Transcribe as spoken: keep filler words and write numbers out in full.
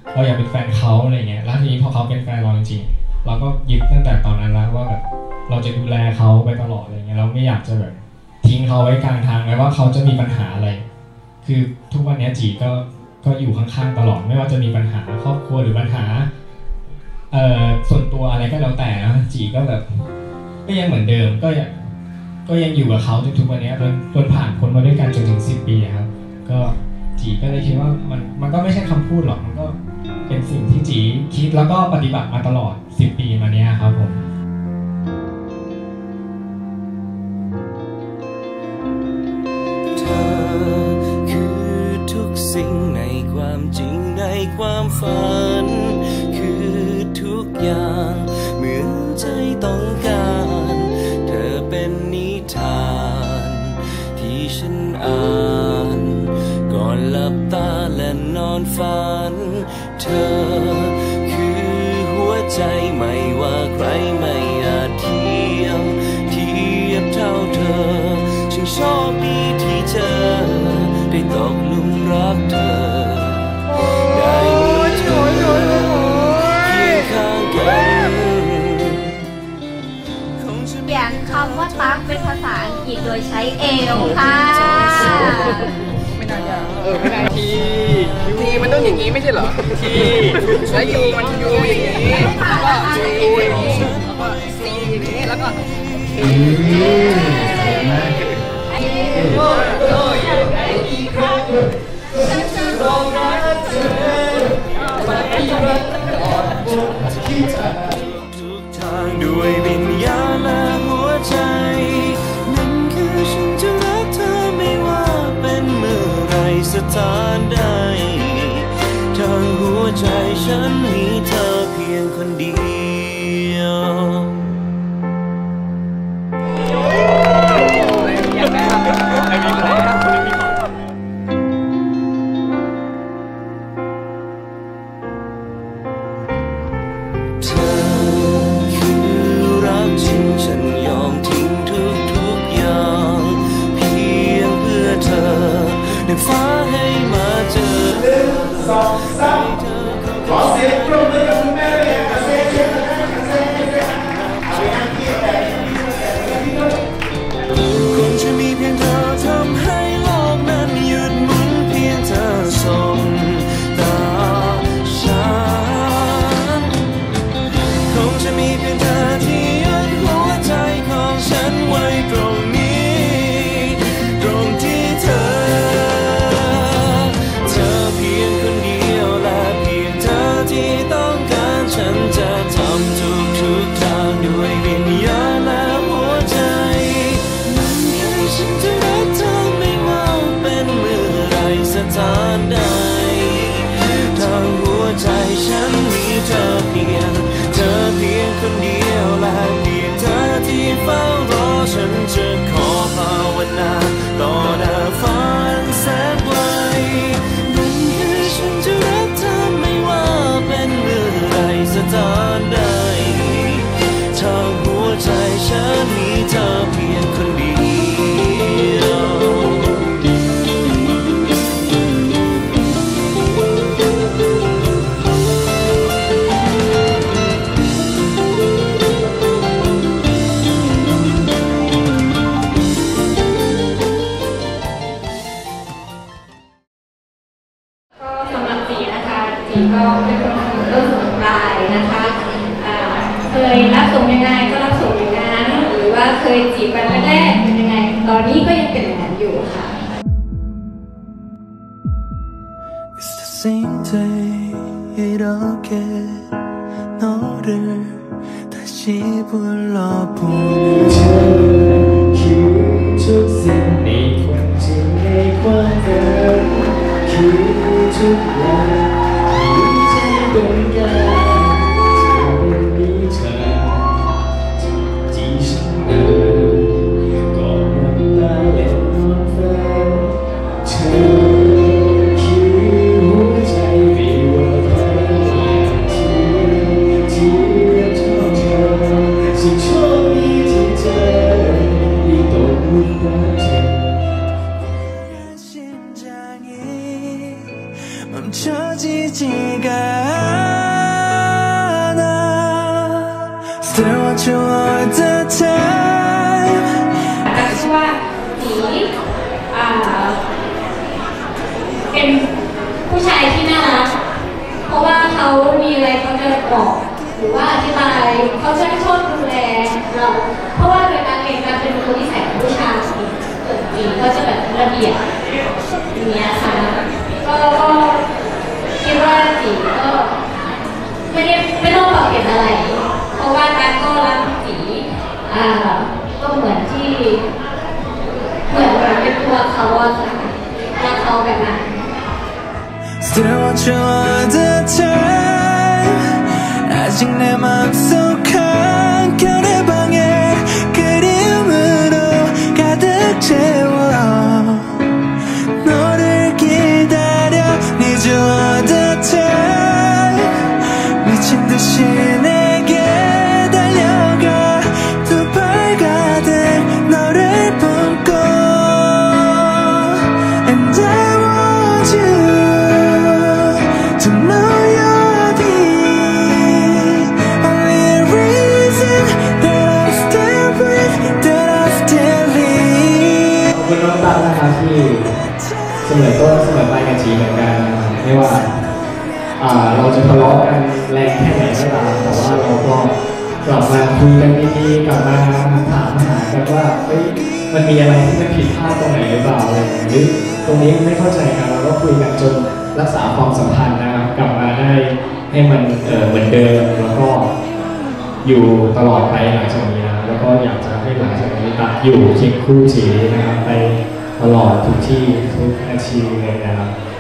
เราอยากเป็นแฟนเขาอะไรเงี้ยแล้วทีนี้พอเขาเป็นแฟนเราจริงๆเราก็ยึดตั้งแต่ตอนนั้นแล้วว่าแบบเราจะดูแลเขาไปตลอดอะไรเงี้ยเราไม่อยากจะแบบทิ้งเขาไว้กลางทางไม่ว่าเขาจะมีปัญหาอะไรคือทุกวันนี้จีก็ก็อยู่ข้างๆตลอดไม่ว่าจะมีปัญหาครอบครัวหรือปัญหาเอ่อส่วนตัวอะไรก็แล้วแต่นะจีก็แบบก็ยังเหมือนเดิมก็ยังก็ยังอยู่กับเขาจนทุกวันนี้จนจนผ่านพ้นมาด้วยกันจนถึงสิบปีครับก็จีก็เลยคิดว่ามันมันก็ไม่ใช่คำพูดหรอกมันก็เป็นสิ่งที่จีคิดแล้วก็ปฏิบัติมาตลอดสิบปีมาเนี้ยครับผมเธอคือทุกสิ่งในความจริงในความฝันคือทุกอย่างเหมือนใจต้องการเธอเป็นนิทานที่ฉันอ่านก่อนหลับตาและนอนฝันเธอคือหัวใจไม่ว่าใครไม่อาจเทียมเทียบเท่าเธอฉันโชคดีที่เธอได้ตกหลุมรักเธอได้มีเธอเคียงข้างกันเขียนคำว่าตั๊กเป็นภาษาอังกฤษโดยใช้เอลค่ะไม่น่ายากเออไม่น่าทีทีมันต้องอย่างนี้ไม่ใช่เหรอทีแล้วยูมันยูอย่างนี้แล้วก็ยูอย่างนี้แล้วก็ซีอย่างนี้แล้วก็เคทุกทางด้วยวิญญาณและหัวใจนั่นคือฉันจะรักเธอไม่ว่าเป็นเมื่อไรสถานใดทางหัวใจฉันมีเธอเพียงคนเดียวอยากได้ครับเธอคือรักจริงฉันยอมทิ้งทุกทุกอย่างเพียงเพื่อเธอดึงฟ้าให้มาเจอหนึ่งสองสามขอเสียงปรบมือกับคุณแม่เลยค่ะเสียงเสียงคงจะมีเพียงเธอทำให้โลกนั้นหยุดหมุนเพียงเธอส่งตาฉันคงจะมีเพียงเธอที่ยึดหัวใจของฉันไว้ตรงนี้ตรงที่เธอเธอเพียงคนเดียวและเพียงเธอที่ต้องการฉันจะทำทุกทุกทางด้วยวิญญาณและหัวใจนั่นคือฉันจะรักเธอไม่ว่าเป็นเมื่อไรสถานใดทางหัวใจฉันมีเธอเพียงเธอเพียงคนเดียวและเพียงเธอที่เฝ้ารอฉันจะขอภาวนาต่อหน้าฟ้าแสนไกลนั่นคือฉันจะรักเธอไม่ว่าเป็นเมื่อไรสถานใดทางหัวใจฉันมีเธอเพียงคนเดียวสำหรับจีนะคะจีก็เป็นคนทำต้นสมุนไพรนะคะเคยรับส่งยังไงก็รับส่งอย่างนั้นหรือว่าเคยจีบกันแรกๆเป็นยังไงตอนนี้ก็ยังเป็นอย่างนั้นอยู่ค่ะ It's the same day 이렇게 너를 다시 불러보는 คือทุกสิ่งในความจริงในความฝันคือทุกอย่างที่ใจต้องการเธอมีเธอที่ฉันเดินก่อนน้ำตาและนอนฝันเธอคือหัวใจไม่ว่าใครที่ที่เท่าเธอฉันโชคดีที่เธอได้ตกหลุมรักเธอ 심장이 멈춰 같지가 않아 Still want you all the time ชื่อว่าจีอ่าเป็นผู้ชายที่น่ารักเพราะว่าเขามีอะไรเขาจะบอกหรือว่าอธิบายเขาจะชอบดูแลเราเพราะว่าโดยการเองการเป็นคนที่ใส่ผู้ชายเกิดจีก็จะแบบระเบียบอย่างเงี้ยค่ะก็ก็คิดว่าจีก็ไม่ได้ไม่ต้องปรับเปลี่ยนอะไรเพราะว่าการก็รักจีอ่าก็เหมือนที่เหมือนเหมือนเป็นตัวเขาอะค่ะรักเขาแบบนั้น Still want you all the time 아직 내 맘속 한켠의 방에 그리움으로 가득 채워 너를 기다려 Need you all the time 미친 듯이 내게 달려가 두 팔 가득 너를 품고 And I want you to know you're the only reason that I still breathe, that I still live ขอบคุณน้องตั้งนะครับที่เสมอต้นเสมอปลายกับจีเหมือนกันนะครับไม่ว่าอ่าเราจะทะเลาะกันแรงแค่ไหนก็ตามแต่ว่าเราก็กลับมาคุยกันดีๆกลับมาถามหากันว่าเฮ้ยมันมีอะไรที่มันผิดพลาดตรงไหนหรือเปล่าอะไรอย่างเงี้ยหรือตรงนี้ไม่เข้าใจกันเราก็คุยกันจนรักษาความสัมพันธ์นะครับกลับมาได้ให้มันเอ่อเหมือนเดิมแล้วก็อยู่ตลอดไปหลังจากนี้นะแล้วก็อยากจะให้หลังจากนี้ตัดอยู่เคียงคู่จีนะครับไปตลอดทุกที่ทุกนาทีเลยนะครับ